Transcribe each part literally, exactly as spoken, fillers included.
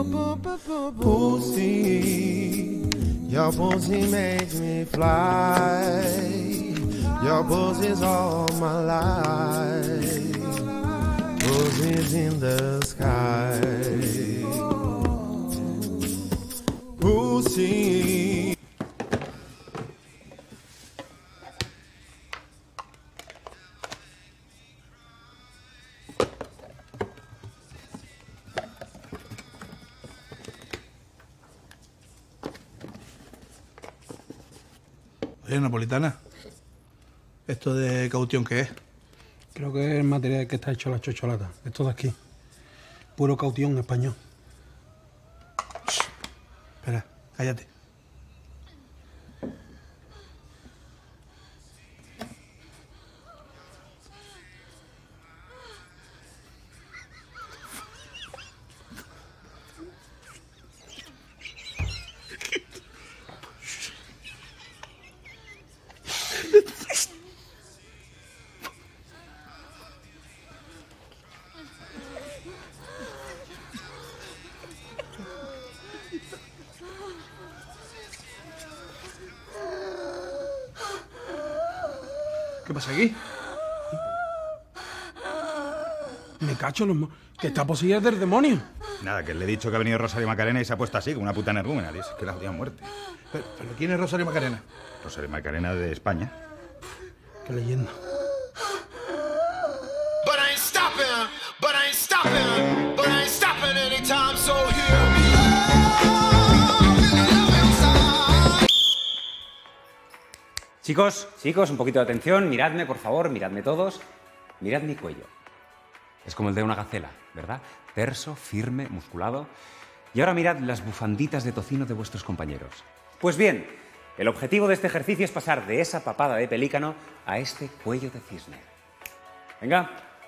Pussy, your pussy makes me fly. Your pussy's all my life. Pussy's in the sky. Pussy. Oye, napolitana, ¿esto de caución qué es? Creo que es el material que está hecho la chocholata. Esto de aquí. Puro caución español. Shh. Espera, cállate. ¿Qué pasa aquí? Me cacho los... mo- que está poseída del demonio. Nada, que le he dicho que ha venido Rosario Macarena y se ha puesto así, como una puta energúmena. Es que la odia a muerte. Pero, pero ¿quién es Rosario Macarena? Rosario Macarena de España. Qué leyenda. But I ain't stopping, but I ain't stopping, but I ain't stopping anytime, so hear me. Chicos, chicos, un poquito de atención. Miradme, por favor, miradme todos. Mirad mi cuello. Es como el de una gacela, ¿verdad? Terso, firme, musculado. Y ahora mirad las bufanditas de tocino de vuestros compañeros. Pues bien, el objetivo de este ejercicio es pasar de esa papada de pelícano a este cuello de cisne. Venga.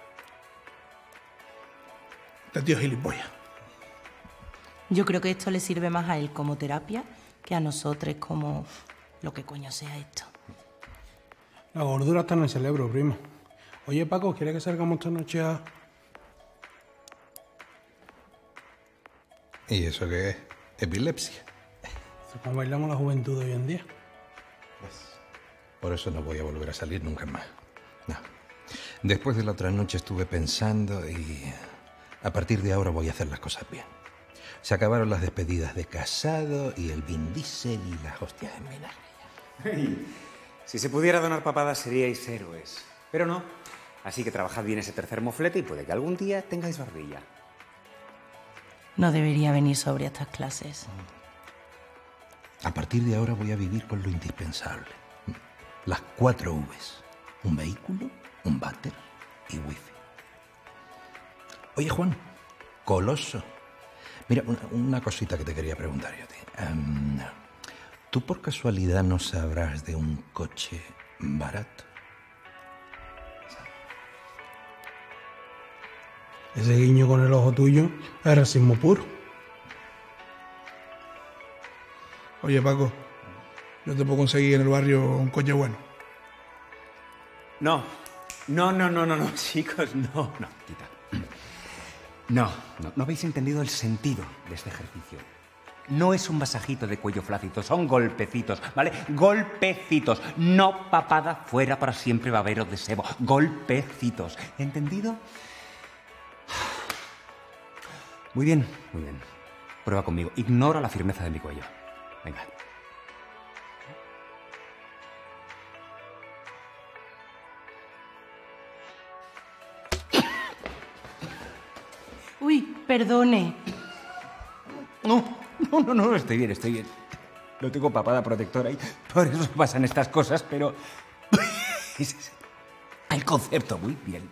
Este tío es gilipollas. Yo creo que esto le sirve más a él como terapia que a nosotros como lo que coño sea esto. La gordura está en el cerebro, primo. Oye, Paco, ¿quieres que salgamos esta noche a...? ¿Y eso qué es? ¿Epilepsia? Eso es como bailamos la juventud de hoy en día. Por eso no voy a volver a salir nunca más. No. Después de la otra noche estuve pensando y a partir de ahora voy a hacer las cosas bien. Se acabaron las despedidas de casado y el Vin Diesel y las hostias en vinagre. Si se pudiera donar papadas seríais héroes. Pero no. Así que trabajad bien ese tercer moflete y puede que algún día tengáis barbilla. No debería venir sobre estas clases. A partir de ahora voy a vivir con lo indispensable. Las cuatro Vs. Un vehículo, un váter y wifi. Oye, Juan, Coloso. Mira, una, una cosita que te quería preguntar yo a ti. Um, ¿Tú por casualidad no sabrás de un coche barato? Ese guiño con el ojo tuyo es racismo puro. Oye, Paco, yo te puedo conseguir en el barrio un coche bueno. No. No, no, no, no, no, chicos, no, no, quita. No, no, no habéis entendido el sentido de este ejercicio. No es un masajito de cuello flácido, son golpecitos, ¿vale? Golpecitos, no papada fuera para siempre babero de sebo. Golpecitos, ¿entendido? Muy bien, muy bien. Prueba conmigo, ignora la firmeza de mi cuello. Venga. Uy, perdone. No, no, no, no, estoy bien, estoy bien. No tengo papada protectora y por eso pasan estas cosas, pero... El concepto, muy bien.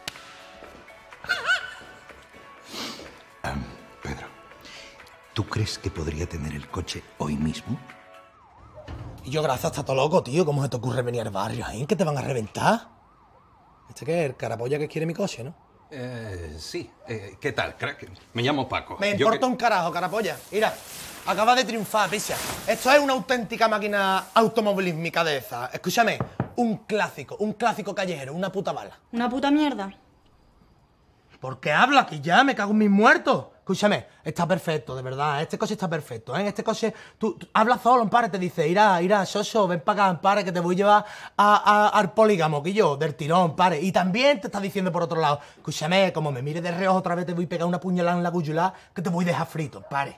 Um, Pedro, ¿tú crees que podría tener el coche hoy mismo? Y yo, gracias, está todo loco, tío. ¿Cómo se te ocurre venir al barrio, eh? ¿Que te van a reventar? ¿Este qué es? El carapolla que quiere mi coche, ¿no? Eh, sí. Eh, ¿Qué tal, crack? Me llamo Paco. Me Yo importa que- un carajo, carapolla. Mira, acaba de triunfar, pisa. Esto es una auténtica máquina automovilísmica de esa. Escúchame, un clásico, un clásico callejero, una puta bala. Una puta mierda. ¿Por qué habla aquí ya? Me cago en mis muertos. Escúchame, está perfecto, de verdad. Este coche está perfecto, ¿eh? Este coche, tú, tú hablas solo, Ampare, te dice, irá, irá, Xoxo, ven para acá, Ampare, que te voy a llevar a, a- al polígamo, que yo, del tirón, Ampare. Y también te está diciendo por otro lado, escúchame, como me mires de reojo otra vez te voy a pegar una puñalada en la guyular, que te voy a dejar frito, Ampare.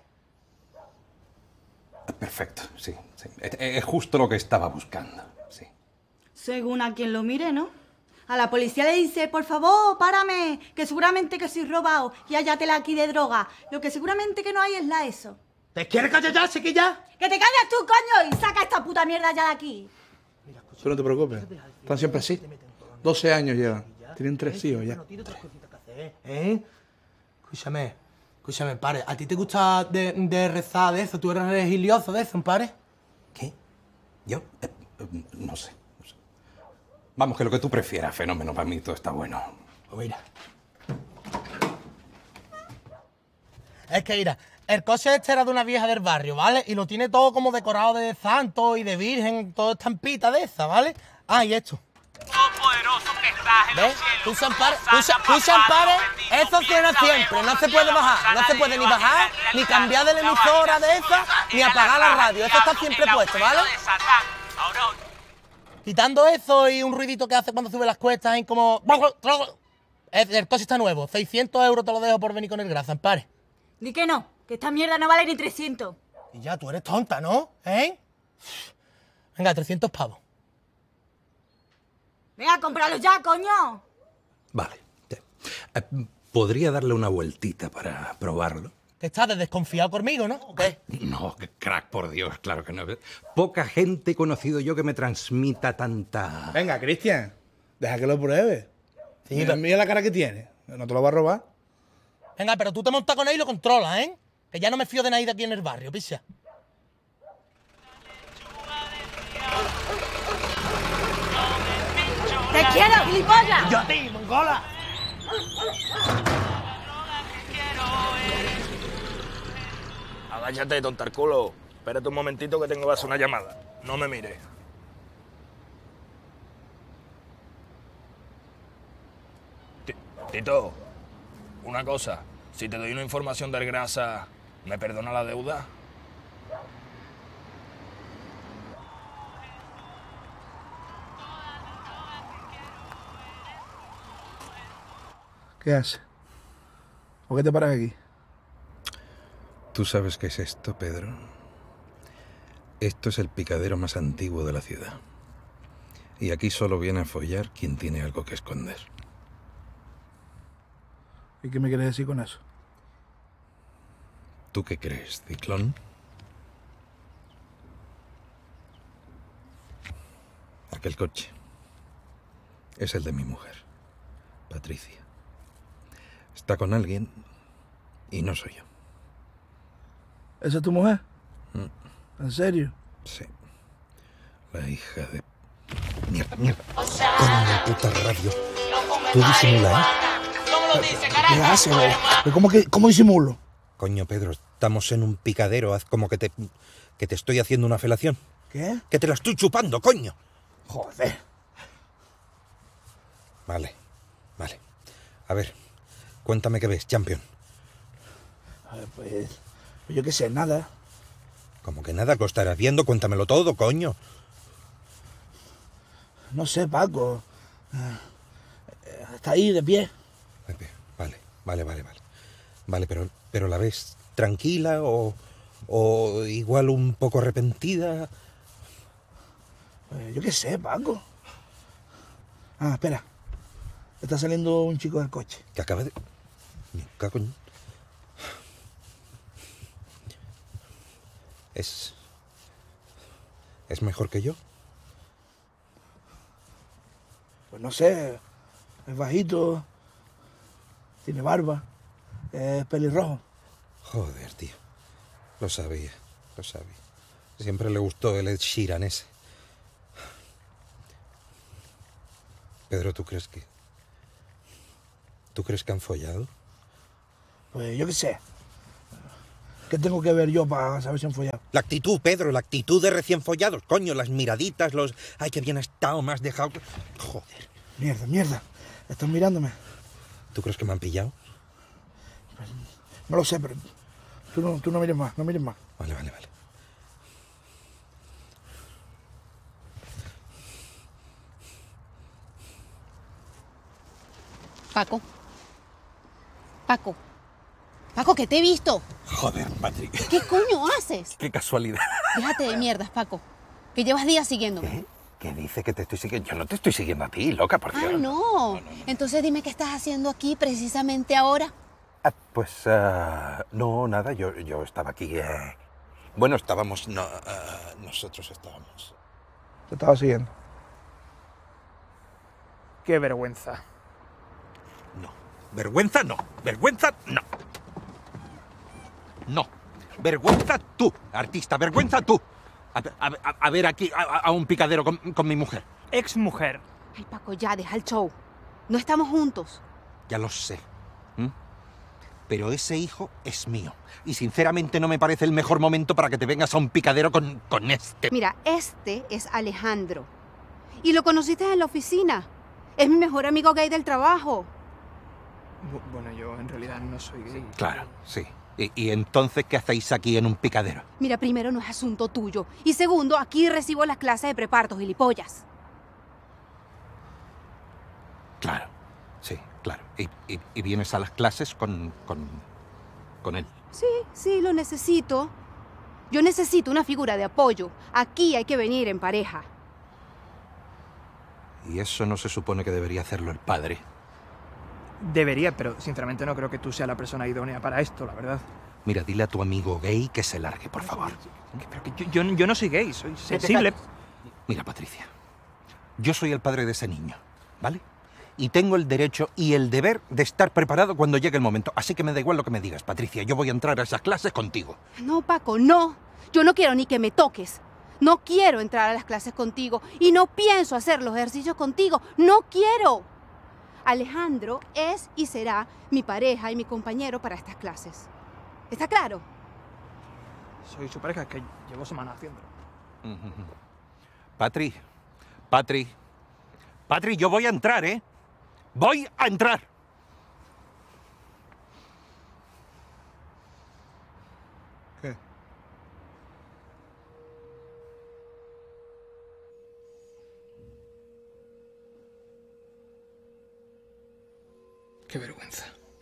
Perfecto, sí, sí. Es, es justo lo que estaba buscando, sí. Según a quien lo mire, ¿no? A la policía le dice, por favor, párame, que seguramente que soy robado y hallátela aquí de droga. Lo que seguramente que no hay es la ESO. ¿Te quieres callar ya, chiquilla? ¡Que te calles tú, coño! Y saca esta puta mierda ya de aquí. Tú no te preocupes. Están siempre así. doce años llevan. Tienen tres hijos ya. No tiene otras cositas que hacer, ¿eh? Escúchame, escúchame, Ampare. ¿A ti te gusta de, de rezar de eso? ¿Tú eres religioso de eso, Ampare? ¿Qué? ¿Yo? Eh, eh, no sé, no sé. Vamos, que lo que tú prefieras, fenómeno, para mí todo está bueno. Pues mira. Es que mira, el coche este era de una vieja del barrio, ¿vale? Y lo tiene todo como decorado de santo y de virgen, todo estampita de esa, ¿vale? Ah, y esto. ¿Ves? Tú se ampare, tú se, tú se ampare, eso suena siempre, no se puede bajar, no se puede ni bajar, ni cambiar de la emisora de esa, ni apagar la radio, eso está siempre puesto, ¿vale? Quitando eso y un ruidito que hace cuando sube las cuestas y como... El, el coche está nuevo, seiscientos euros te lo dejo por venir con el grasa, Ampare. Di que no, que esta mierda no vale ni trescientos. Y ya, tú eres tonta, ¿no? ¿Eh? Venga, trescientos pavos. Venga, cómpralo ya, coño. Vale. Eh, ¿Podría darle una vueltita para probarlo? Que estás de desconfiado conmigo, ¿no? ¿O qué? No, que crack, por Dios, claro que no. Poca gente he conocido yo que me transmita tanta... Venga, Cristian, deja que lo pruebe. Sí, mira, pero- mira la cara que tiene. No te lo va a robar. Venga, pero tú te montas con él y lo controlas, ¿eh? Que ya no me fío de nadie de aquí en el barrio, picha. ¡Te quiero, gilipollas! ¡Yo a ti, mongola! Agáchate, tontarculo. Espérate un momentito que tengo que hacer una llamada. No me mires. Ti- Tito, una cosa. Si te doy una información del grasa, ¿me perdona la deuda? ¿Qué hace? ¿Por qué te paras aquí? ¿Tú sabes qué es esto, Pedro? Esto es el picadero más antiguo de la ciudad. Y aquí solo viene a follar quien tiene algo que esconder. ¿Y qué me quieres decir con eso? ¿Tú qué crees, Ciclón? Aquel coche es el de mi mujer, Patricia. Está con alguien y no soy yo. ¿Esa es tu mujer? ¿En serio? Sí. La hija de... Mierda, mierda. Coño, puta radio. Tú disimula, ¿eh? ¿Qué hace, güey? ¿Pero ¿Cómo, que, ¿Cómo disimulo? Coño, Pedro, estamos en un picadero. Haz como que te... que te estoy haciendo una felación. ¿Qué? Que te la estoy chupando, coño. Joder. Vale, vale. A ver, cuéntame qué ves, champion. A ver, pues... Yo qué sé, nada. Como que nada, lo estarás viendo, cuéntamelo todo, coño. No sé, Paco. Está ahí, de pie. Vale, vale, vale, vale. Vale, pero, pero ¿la ves tranquila o, o igual un poco arrepentida? Pues yo qué sé, Paco. Ah, espera. Está saliendo un chico del coche. Que acaba de... Me cago en... Es... ¿Es mejor que yo? Pues no sé. Es bajito. Tiene barba. Es pelirrojo. Joder, tío. Lo sabía, lo sabía. Siempre le gustó el Ed Sheeran ese. Pedro, ¿tú crees que... ¿Tú crees que han follado? Pues yo qué sé. ¿Qué tengo que ver yo para saber si han follado? La actitud, Pedro, la actitud de recién follados. Coño, las miraditas, los... Ay, qué bien ha estado, me has dejado... Joder. Mierda, mierda. Están mirándome. ¿Tú crees que me han pillado? No lo sé, pero tú no, tú no mires más, no mires más. Vale, vale, vale. Paco. Paco. Paco, que te he visto. Joder, Patri. ¿Qué coño haces? Qué casualidad. Déjate de mierdas, Paco. Que llevas días siguiéndome. ¿Qué? ¿Qué dice que te estoy siguiendo? Yo no te estoy siguiendo a ti, loca, por Dios. Ah, no. Entonces dime qué estás haciendo aquí precisamente ahora. Ah, pues, uh, no, nada, yo, yo estaba aquí. Eh... Bueno, estábamos, no, uh, nosotros estábamos. Te estaba siguiendo. Qué vergüenza. No, vergüenza no, vergüenza no. No, vergüenza tú, artista, vergüenza tú. A, a, a, a ver aquí a, a un picadero con, con mi mujer. Ex mujer. Ay, Paco, ya, deja el show. No estamos juntos. Ya lo sé. ¿Mm? Pero ese hijo es mío. Y sinceramente no me parece el mejor momento para que te vengas a un picadero con, con este. Mira, este es Alejandro. Y lo conociste en la oficina. Es mi mejor amigo gay del trabajo. Bueno, yo en realidad no soy gay. Claro, sí. ¿Y, y entonces qué hacéis aquí en un picadero? Mira, primero, no es asunto tuyo. Y segundo, aquí recibo las clases de prepartos, gilipollas. Claro, sí, claro. Y, y, y vienes a las clases con, con, con él. Sí, sí, lo necesito. Yo necesito una figura de apoyo. Aquí hay que venir en pareja. Y eso no se supone que debería hacerlo el padre. Debería, pero sinceramente no creo que tú seas la persona idónea para esto, la verdad. Mira, dile a tu amigo gay que se largue, por favor. Pero que yo, yo, yo no soy gay, soy sensible. Mira, Patricia, yo soy el padre de ese niño, ¿vale? Y tengo el derecho y el deber de estar preparado cuando llegue el momento. Así que me da igual lo que me digas, Patricia. Yo voy a entrar a esas clases contigo. No, Paco, no. Yo no quiero ni que me toques. No quiero entrar a las clases contigo. Y no pienso hacer los ejercicios contigo. No quiero. Alejandro es y será mi pareja y mi compañero para estas clases. ¿Está claro? Soy su pareja, es que llevo semanas haciéndolo. Patri, Patri, Patri, yo voy a entrar, ¿eh? Voy a entrar. ¿Qué? Qué vergüenza.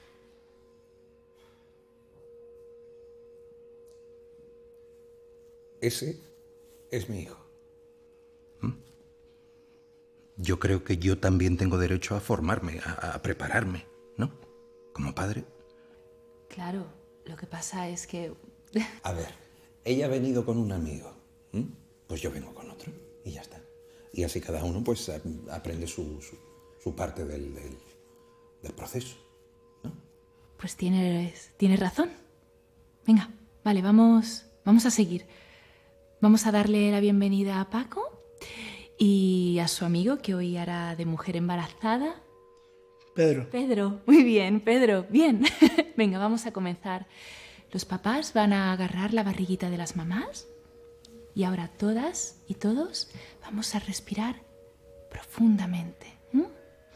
Ese es mi hijo. ¿Mm? Yo creo que yo también tengo derecho a formarme, a, a prepararme, ¿no? Como padre. Claro, lo que pasa es que... A ver, ella ha venido con un amigo. ¿Mm? Pues yo vengo con otro y ya está. Y así cada uno pues aprende su, su, su parte del, del, del proceso, ¿no? Pues tienes, tienes razón. Venga, vale, vamos, vamos a seguir. Vamos a darle la bienvenida a Paco y a su amigo, que hoy hará de mujer embarazada. Pedro. Pedro, muy bien, Pedro, bien. Venga, vamos a comenzar. Los papás van a agarrar la barriguita de las mamás y ahora todas y todos vamos a respirar profundamente. ¿Mm?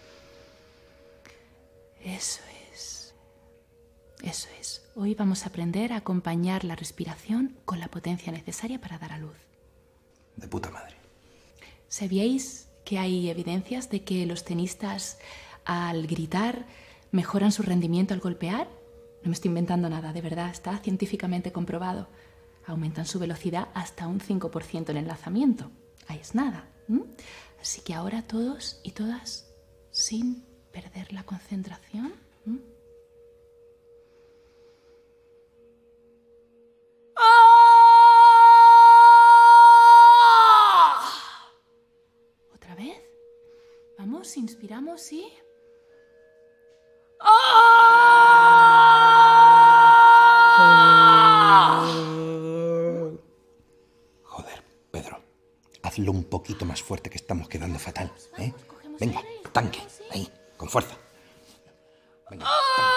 Eso es. Eso es. Hoy vamos a aprender a acompañar la respiración con la potencia necesaria para dar a luz. De puta madre. ¿Sabíais que hay evidencias de que los tenistas al gritar mejoran su rendimiento al golpear? No me estoy inventando nada, de verdad, está científicamente comprobado. Aumentan su velocidad hasta un cinco por ciento en el lanzamiento. Ahí es nada. ¿Mm? Así que ahora todos y todas, sin perder la concentración. ¿Mm? Otra vez. Vamos, inspiramos y... Joder, Pedro, hazlo un poquito más fuerte, que estamos quedando fatal, ¿eh? Venga, tanque, ahí, con fuerza. Venga, tanque,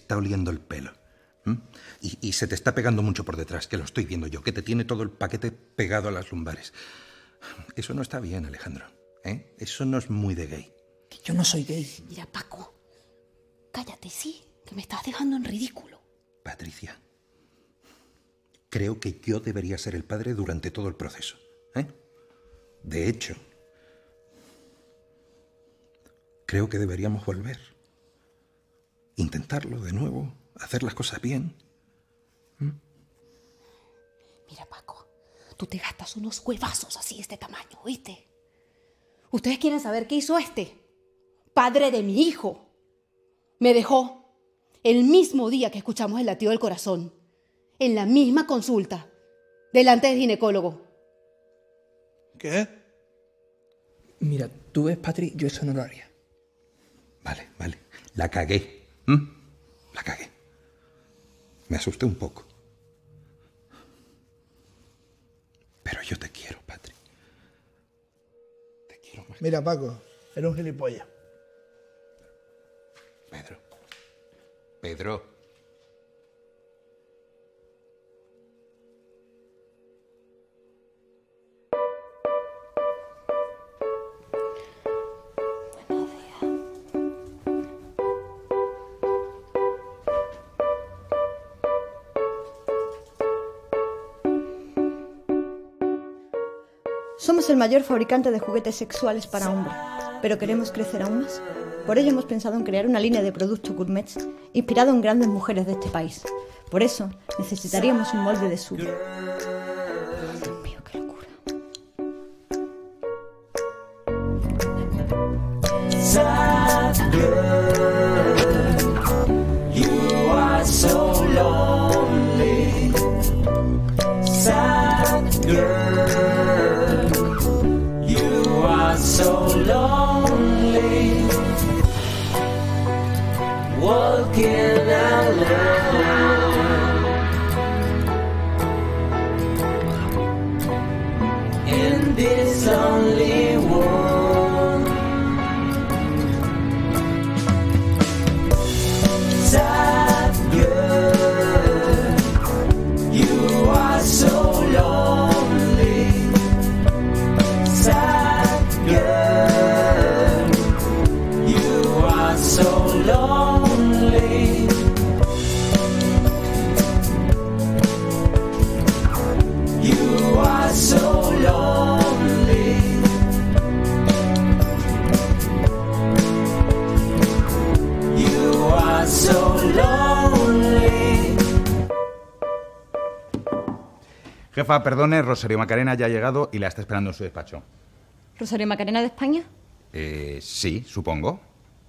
está oliendo el pelo. ¿Mm? Y, y se te está pegando mucho por detrás, que lo estoy viendo yo, que te tiene todo el paquete pegado a las lumbares. Eso no está bien, Alejandro. ¿Eh? Eso no es muy de gay. Que yo no soy gay. Mira, Paco, cállate, sí, que me estás dejando en ridículo. Patricia, creo que yo debería ser el padre durante todo el proceso. ¿Eh? De hecho, creo que deberíamos volver. Intentarlo de nuevo, hacer las cosas bien. ¿Mm? Mira, Paco, tú te gastas unos huevazos así de este tamaño, ¿oíste? Ustedes quieren saber qué hizo este, padre de mi hijo. Me dejó el mismo día que escuchamos el latido del corazón, en la misma consulta, delante del ginecólogo. ¿Qué? Mira, tú ves, Patri, yo eso no lo haría. Vale, vale. La cagué. ¿Mm? La cagué. Me asusté un poco. Pero yo te quiero, Patri. Te quiero más. Mira, Paco, eres un gilipollas. Pedro. Pedro. Somos el mayor fabricante de juguetes sexuales para hombres, pero queremos crecer aún más. Por ello hemos pensado en crear una línea de productos gourmets inspirado en grandes mujeres de este país. Por eso necesitaríamos un molde de suyo. Dios mío, qué locura. Sad girl, you are so lonely. Sad girl, you are so lonely. Walking alone in this lonely world. Sad girl, you are so lonely. Sad girl, you are so lonely. You are so lonely. You are so lonely. Jefa, perdone, Rosario Macarena ya ha llegado y la está esperando en su despacho. ¿Rosario Macarena de España? Eh, sí, supongo.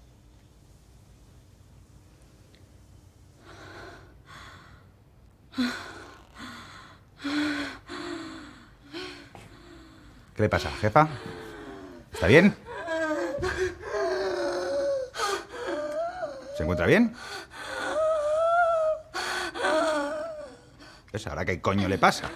¿Qué le pasa, jefa? ¿Está bien? ¿Se encuentra bien? Pues ahora qué coño le pasa.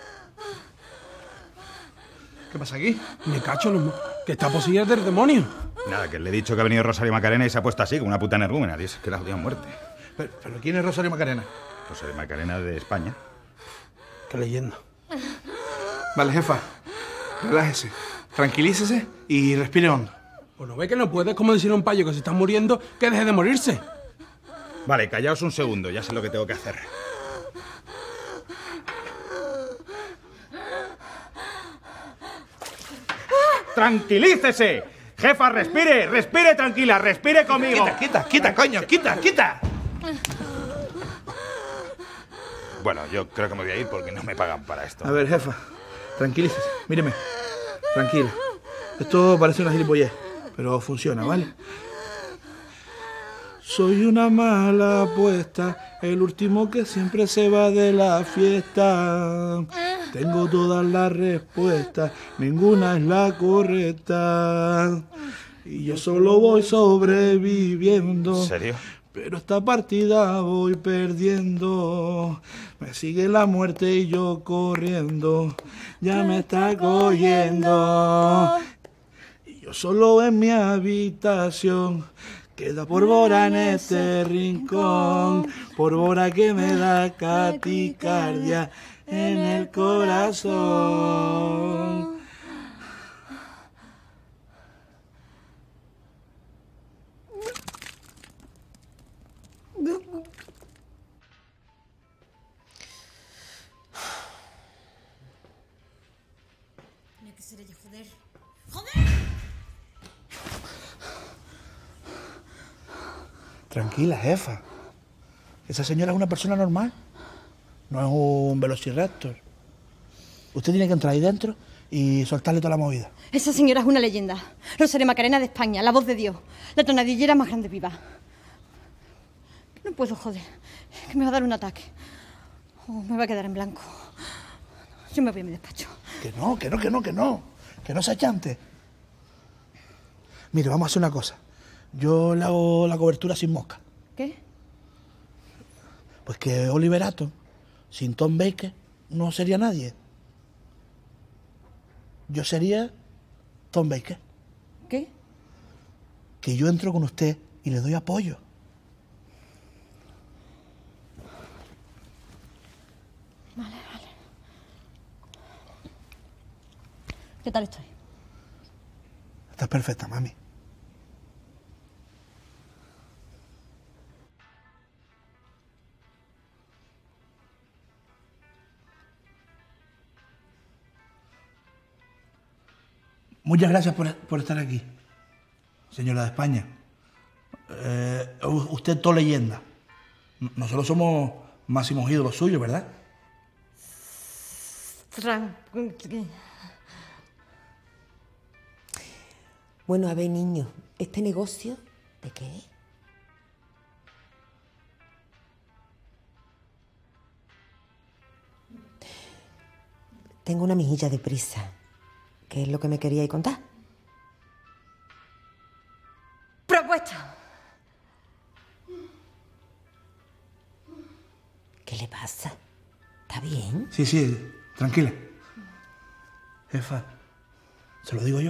¿Qué pasa aquí? Me cacho, los mo- que está poseída del demonio. Nada, que le he dicho que ha venido Rosario Macarena y se ha puesto así, como una puta energúmena. Y es que la odia a muerte. Pero, pero ¿quién es Rosario Macarena? Rosario Macarena de España. Qué leyenda. Vale, jefa, relájese, tranquilícese y respire hondo. Pues no ve que no puedes, como decirle a un payo que se está muriendo, que deje de morirse. Vale, callaos un segundo, ya sé lo que tengo que hacer. ¡Tranquilícese! Jefa, respire, respire tranquila, respire conmigo. Quita, quita, quita, coño, quita, quita. Bueno, yo creo que me voy a ir porque no me pagan para esto. A ver, jefa, tranquilícese, míreme, tranquila. Esto parece una gilipollez, pero funciona, ¿vale? Soy una mala apuesta, el último que siempre se va de la fiesta. Tengo todas las respuestas, ninguna es la correcta. Y yo solo voy sobreviviendo. ¿En serio? Pero esta partida voy perdiendo. Me sigue la muerte y yo corriendo. Ya me está cogiendo. Y yo solo en mi habitación, Queda pólvora en este rincón, pólvora que me da caticardia en el corazón. ¿Qué será yo, joder? Tranquila, jefa. Esa señora es una persona normal. No es un velociraptor. Usted tiene que entrar ahí dentro y soltarle toda la movida. Esa señora es una leyenda. Rosario Macarena de España, la voz de Dios. La tonadillera más grande viva. No puedo, joder. Que me va a dar un ataque. Oh, me va a quedar en blanco. Yo me voy a mi despacho. Que no, que no, que no, que no. Que no se achante. Mire, vamos a hacer una cosa. Yo le hago la cobertura sin mosca. ¿Qué? Pues que Oliver Atom, sin Tom Baker, no sería nadie. Yo sería Tom Baker. ¿Qué? Que yo entro con usted y le doy apoyo. Vale, vale. ¿Qué tal estoy? Estás perfecta, mami. Muchas gracias por, por estar aquí, señora de España. Eh, usted es toda leyenda. Nosotros somos máximos ídolos suyos, ¿verdad? Bueno, a ver, niño, ¿este negocio de qué es? Tengo una mijilla de prisa. ¿Qué es lo que me queríais contar? Propuesta. ¿Qué le pasa? ¿Está bien? Sí, sí, tranquila. Jefa, ¿se lo digo yo?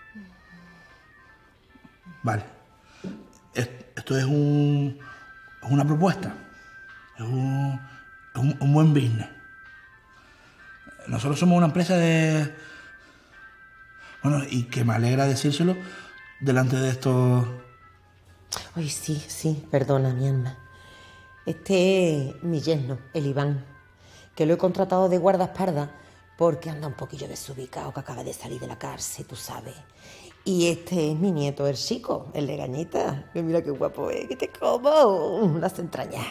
Vale. Esto es un, es una propuesta. Es un, es un, un buen business. Nosotros somos una empresa de... Bueno, y que me alegra decírselo delante de estos... Ay, sí, sí, perdona, mi alma. Este es mi yerno, el Iván, que lo he contratado de guardaespaldas porque anda un poquillo desubicado, que acaba de salir de la cárcel, tú sabes. Y este es mi nieto, el chico, el Legañita, que mira qué guapo es, que te como las entrañas.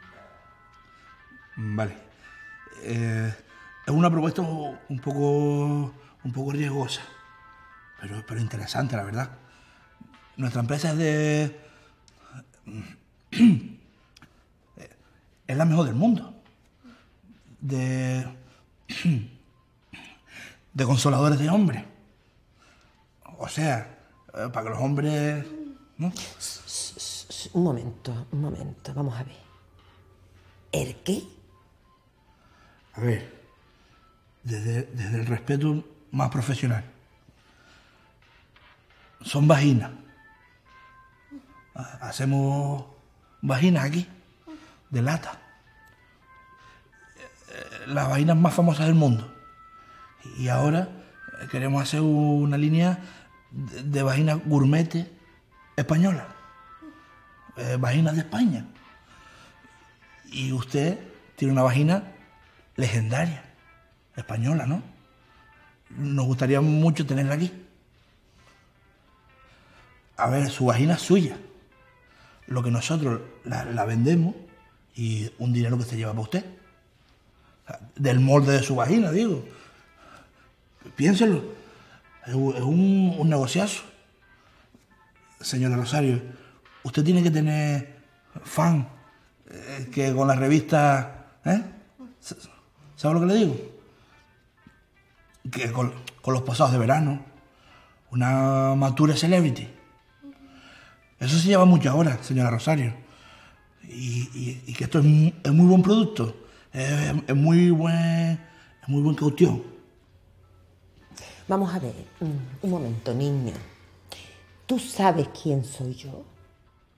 Vale. Eh, es una propuesta un poco, un poco riesgosa, pero, pero interesante, la verdad. Nuestra empresa es de... es la mejor del mundo. De... de consoladores de hombres. O sea, para que los hombres... ¿no? Un momento, un momento, vamos a ver. ¿El qué? A ver, desde, desde el respeto más profesional. Son vaginas. Hacemos vaginas aquí, de lata. Las vaginas más famosas del mundo. Y ahora queremos hacer una línea de, de vaginas gourmet españolas. Eh, vaginas de España. Y usted tiene una vagina legendaria, española, ¿no? Nos gustaría mucho tenerla aquí. A ver, su vagina es suya. Lo que nosotros la, la vendemos y un dinero que se lleva para usted. Del molde de su vagina, digo. Piénselo. Es un, es un, un negociazo. Señora Rosario, usted tiene que tener fan eh, que con la revista... ¿Eh? ¿Sabe lo que le digo? Que con, con los pasados de verano. Una Mature Celebrity. Eso se lleva mucho ahora, señora Rosario. Y, y, y que esto es, es muy buen producto. Es, es muy buen, es muy buen caución. Vamos a ver, un momento, niño. ¿Tú sabes quién soy yo?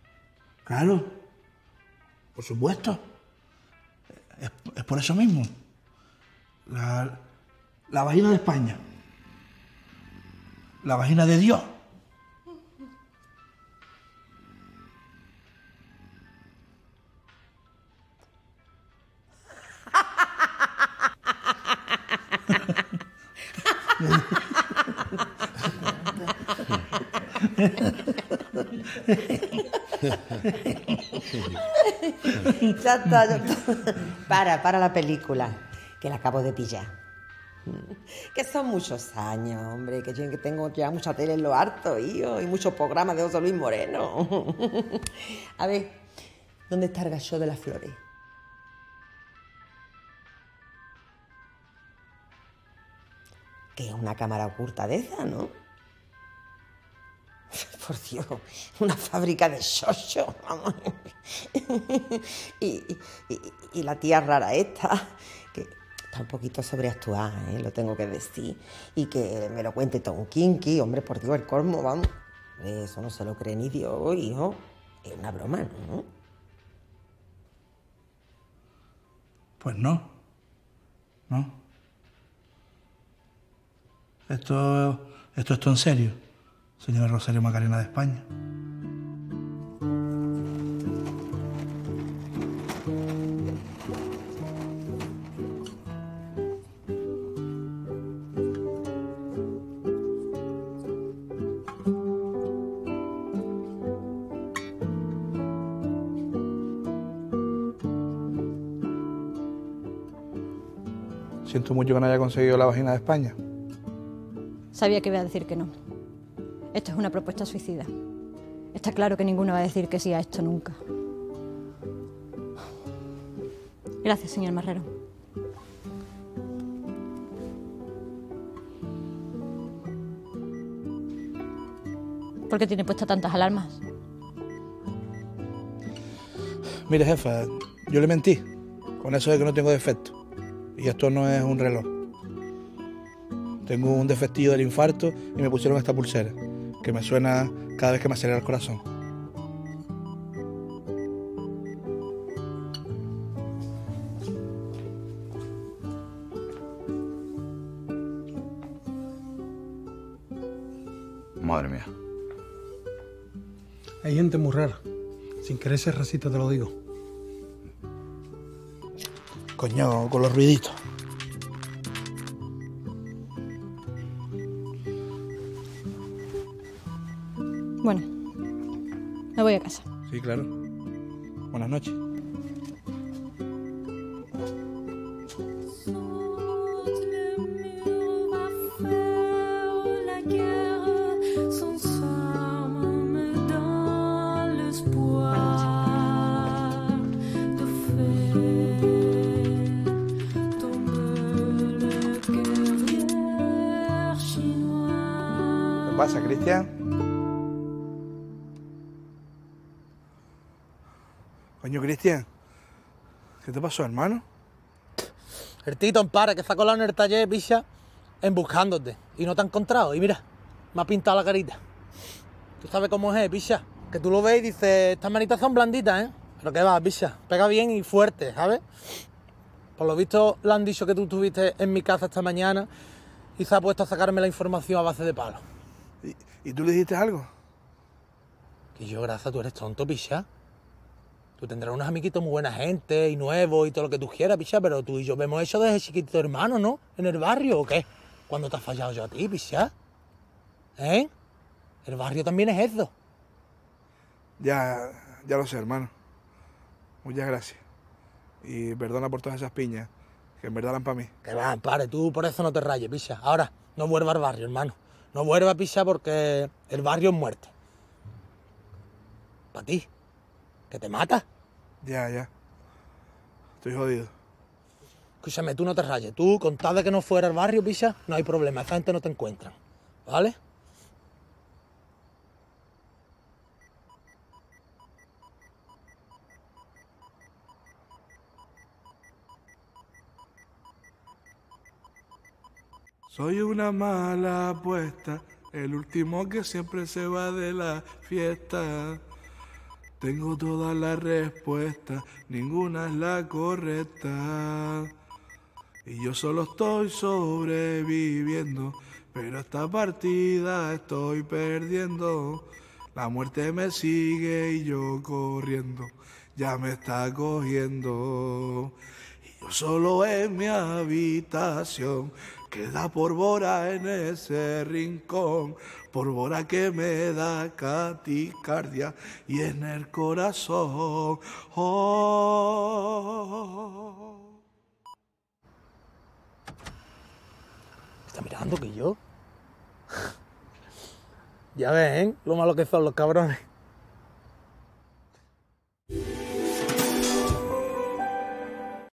Claro, por supuesto. Es, es por eso mismo. La, la vagina de España. La vagina de Dios. Ya está, ya está. Para, para la película, que la acabo de pillar. Que son muchos años, hombre, que yo que tengo ya mucha tele en lo harto, hijo, y muchos programas de José Luis Moreno. A ver, ¿dónde está el gallo de las flores? Que es una cámara oculta de esa, ¿no? Por Dios, una fábrica de xoxo, vamos. y, y, y, y la tía rara esta, que está un poquito sobreactuada, ¿eh? Lo tengo que decir. Y que me lo cuente todo un kinky, hombre, por Dios, el colmo, vamos. Eso no se lo cree ni Dios, hijo. Es una broma, ¿no? Pues no. No. Esto, esto es todo en serio, señora Rosario Macarena de España. Siento mucho que no haya conseguido la vagina de España. Sabía que iba a decir que no. Esto es una propuesta suicida. Está claro que ninguno va a decir que sí a esto nunca. Gracias, señor Marrero. ¿Por qué tiene puestas tantas alarmas? Mire, jefa, yo le mentí con eso de que no tengo defecto. Y esto no es un reloj. Tengo un defectillo del infarto y me pusieron esta pulsera, que me suena cada vez que me acelera el corazón. Madre mía. Hay gente muy rara. Sin querer ser racista te lo digo. Coño, con los ruiditos. Bueno, me voy a casa. Sí, claro. Buenas noches. ¿Qué pasa, Cristian? Coño, Cristian, ¿qué te pasó, hermano? El Tito, Ampara, que se ha colado en el taller, picha, en buscándote. Y no te ha encontrado. Y mira, me ha pintado la carita. Tú sabes cómo es, picha. Que tú lo ves y dices, estas manitas son blanditas, ¿eh? Pero qué va, picha. Pega bien y fuerte, ¿sabes? Por lo visto, le han dicho que tú estuviste en mi casa esta mañana y se ha puesto a sacarme la información a base de palos. ¿Y, ¿Y tú le dijiste algo? Que yo, Graza, tú eres tonto, picha. Tú tendrás unos amiguitos muy buena gente y nuevos y todo lo que tú quieras, picha, pero tú y yo hemos hecho desde chiquitito hermano, ¿no? ¿En el barrio o qué? ¿Cuándo te has fallado yo a ti, picha? ¿Eh? El barrio también es eso. Ya, ya lo sé, hermano. Muchas gracias. Y perdona por todas esas piñas, que en verdad eran para mí. Que va, pare, tú por eso no te rayes, picha. Ahora, no vuelva al barrio, hermano. No vuelva, picha, porque el barrio es muerte. Para ti. ¿Que te mata? Ya, ya. Estoy jodido. Escúchame, tú no te rayes. Tú, con tal de que no fuera al barrio, picha, no hay problema. Esa gente no te encuentra. ¿Vale? Soy una mala apuesta, el último que siempre se va de la fiesta. Tengo todas las respuestas, ninguna es la correcta. Y yo solo estoy sobreviviendo, pero esta partida estoy perdiendo. La muerte me sigue y yo corriendo, ya me está cogiendo. Y yo solo en mi habitación, queda pólvora en ese rincón, pólvora que me da caticardia y en el corazón. Oh. ¿Está mirando que yo? Ya ven lo malo que son los cabrones.